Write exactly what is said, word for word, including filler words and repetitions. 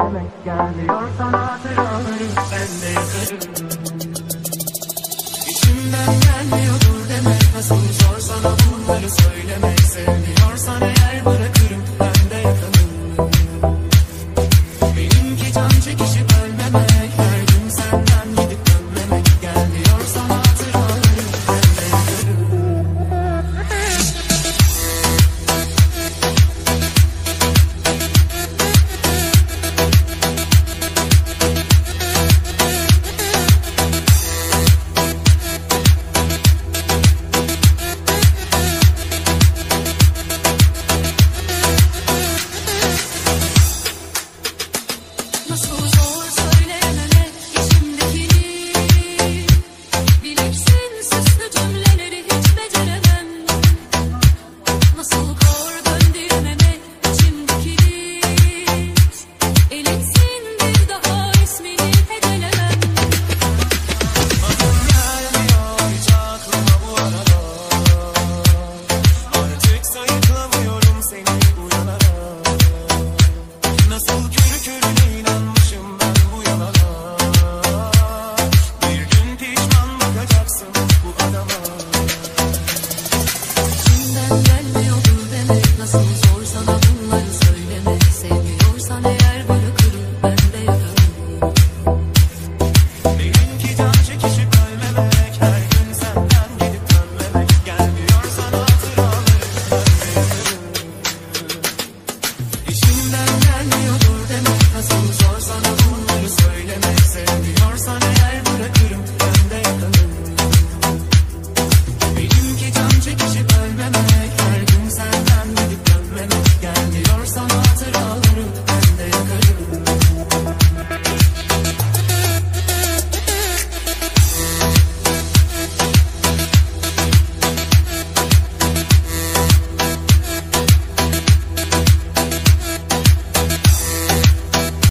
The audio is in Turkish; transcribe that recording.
demek gelmiyorsan hatıraları ben de yakarım. İçimden gelmiyordur demek nasıl zor sana bunları söylemek. Sevmiyorsan eğer bırakırım ben de yakarım. Benimki can çekişip ölmemek, her gün senden gidip dönmemek. Gelmiyorsan hatıraları ben de yakarım. Nasıl zor söyleyememek içimdekini, bilirsin süslü cümleleri hiç beceremem. Nasıl kor döndürememek içimdekini, elitsin bir daha ismini hedelemem. Adım gelmiyor hiç aklıma bu aralar, artık sayıklamıyorum seni uyanara. Nasıl körü körüne inanmışım ben bu yalana, bir gün pişman bakacaksın bu adama. İçimden gelmiyordur demek nasıl zor sana bunları söylemek. Sevmiyorsan eğer